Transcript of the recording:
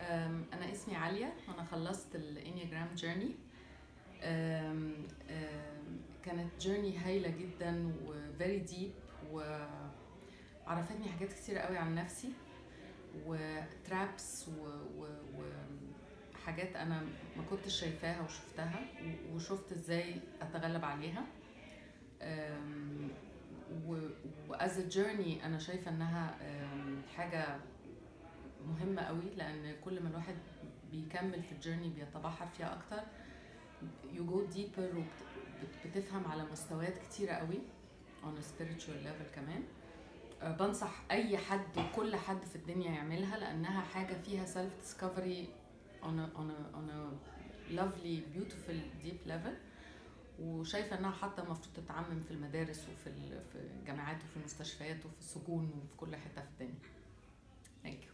أنا اسمي عالية وأنا خلصت الإنياجرام جيرني. كانت جيرني هايلة جدا و very deep وعرفتني حاجات كتير قوي عن نفسي وترابس وحاجات أنا ما كنتش شايفاها وشفتها وشفت إزاي أتغلب عليها. وأز جيرني أنا شايفة إنها حاجة مهمة قوي، لأن كل ما الواحد بيكمل في الجيرني بيتبحر فيها أكتر. you go deeper وبتفهم على مستويات كتيرة قوي on a spiritual level كمان. بنصح أي حد وكل حد في الدنيا يعملها، لأنها حاجة فيها self discovery on a lovely beautiful deep level. وشايفة أنها حتى المفروض تتعمم في المدارس وفي الجامعات وفي المستشفيات وفي السجون وفي كل حتة في الدنيا. Thank you.